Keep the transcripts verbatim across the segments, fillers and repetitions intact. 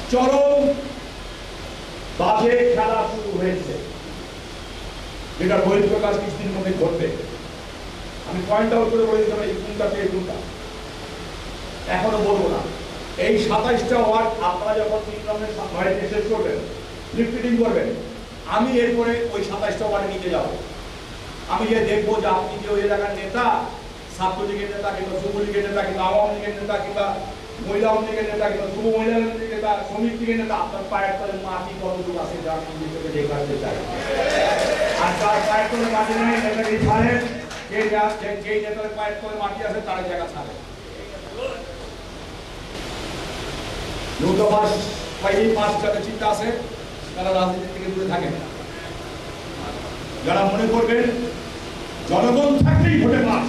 চরম বাজে খেলা শুরু হয়েছে, যেটা বহিঃপ্রকাশ কিছুদিন মধ্যে ঘটবে। আমি পয়েন্ট আউট করে বলে দিতাম এই কোনটা এই কোনটা, এখনো বলবো না। এই সাতাইশটা ওয়ার্ড আপনারা যখন তিন রঙের বাড়িতে শেষ করবেন, লিফটিং করবেন, আমি এরপরে ওই সাতাইশটা ওয়ার্ডে নিতে যাব। আমি যে দেখবো যে আপনি যে ওই এলাকার নেতা, ছাত্রলীগের নেতা কিংবা যুবলীগের নেতা কিংবা আওয়ামী লীগের নেতা কিংবা মহিলা লীগের নেতা কিংবা যুব মহিলা লীগের নেতা, শ্রমিক লীগের নেতা, আপনার পায়ের তলে মাটি কতটুকু আছে যা আমি নিজেকে দেখে আসতে চাই। আর তার পায়ের তলে মাটি নেই, নেতাকে ছাড়েন, যে যেই নেতার পায়ের তলে মাটি আছে তারা জায়গা ছাড়ে। নৌকা পাস পাইলেই পাস যাদের চিন্তা আছে তারা রাজনীতি থেকে দূরে থাকেন। যারা মনে করবেন জনগণ থাকলেই ভোটে পাস,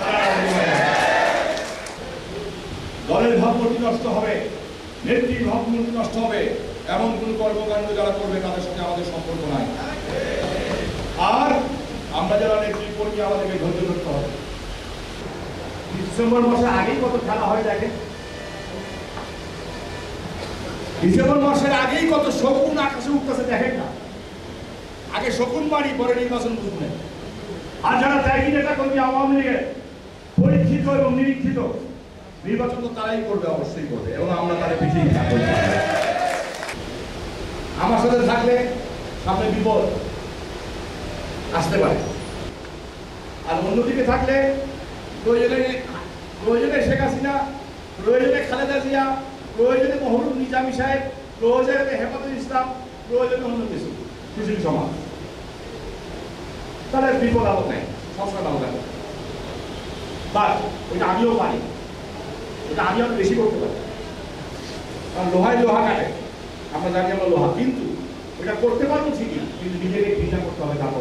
দলের ভাবমূর্তি নষ্ট হবে, নেত্রীর ভাবমূর্তি নষ্ট হবে, এমন কোন কর্মকাণ্ড যারা করবে তাদের সঙ্গে আমাদের সম্পর্ক নাই। আর আমরা যারা নেত্রী কর্মী আমাদেরকে ধৈর্য ধরতে হবে। ডিসেম্বর মাসের আগেই কত খেলা হয় দেখেন, ডিসেম্বর মাসের আগেই কত শকুন আকাশে উঠতেছে দেখেন না। আগে শকুন মারি, পরে নির্বাচন বুঝবেন। আর যারা ত্যাগী নেতা কর্মী আওয়ামী লীগের পরীক্ষিত এবং নিরীক্ষিত, নির্বাচন তো তারাই করবে, অবশ্যই করবে, এবং আমরা তাদের পিছিয়ে থাকবো। আমার সাথে থাকলে সামনে বিপদ আসতে পারে, আর অন্যদিকে থাকলে প্রয়োজনে প্রয়োজনে শেখ হাসিনা, প্রয়োজনে খালেদা জিয়া, প্রয়োজনে মহরুম নিজামী সাহেব, প্রয়োজনে হেফাজতুল ইসলাম, প্রয়োজনে অন্য কিছু কিছু সমাজ, তাহলে বিপদ আপদ নাই, সবসময় ভালো থাকে। বাট ওইটা আমিও পারি, ওটা আমি আরো বেশি করতে পারি, কারণ লোহায় লোহা কাটে, আমরা জানি আমরা লোহা, কিন্তু ওটা করতে পারবো ঠিকই, কিন্তু নিজেকে ঘৃণা করতে হবে। তারপর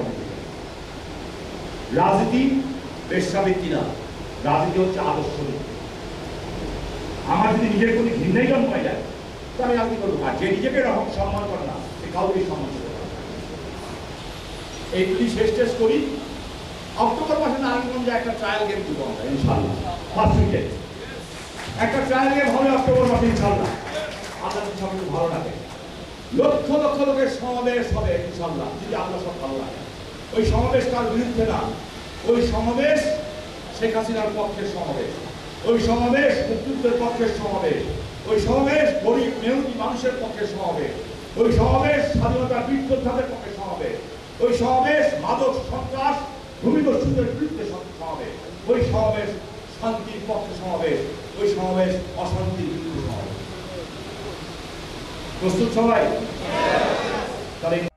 রাজনীতি বেশ্যাবৃত্তি না, রাজনীতি হচ্ছে আদর্শ। আমার যদি নিজের প্রতি ঘৃণাই জন্মায় যায় তো আমি রাজনীতি করবো। আর যে নিজেকে সম্মান করে না সে কাউকে সম্মান করতে পারে। এই যদি শেষ টেস্ট করি, অক্টোবর মাসে নারায়ণগঞ্জে একটা ট্রায়াল গেম দিব আমরা ইনশাআল্লাহ, ফার্স্ট উইকেট একটা ট্রায়াল গেম হবে অক্টোবর মাসে ইনশাআল্লাহ। আল্লাহ সব ভালো লাগে, লক্ষ লক্ষ লোকের সমাবেশ হবে ইনশাআল্লাহ, যদি আল্লাহ সব ভালো লাগে। ওই সমাবেশ কার বিরুদ্ধে না, ওই সমাবেশ শেখ হাসিনার পক্ষের সমাবেশ, ওই সমাবেশ মুক্তিযুদ্ধের পক্ষের সমাবেশ, ওই সমাবেশ গরিব মেহনতি মানুষের পক্ষের সমাবেশ, ওই সমাবেশ স্বাধীনতার বীর যোদ্ধাদের পক্ষে সমাবেশ, ওই সমাবেশ মাদক সন্ত্রাস ভূমিদস্যুদের বিরুদ্ধে সমাবেশ, ওই সমাবেশ শান্তির পক্ষে সমাবেশ, ওই সমাবেশ অশান্তির বিরুদ্ধে সমাবেশ। প্রস্তুত সবাই? তাহলে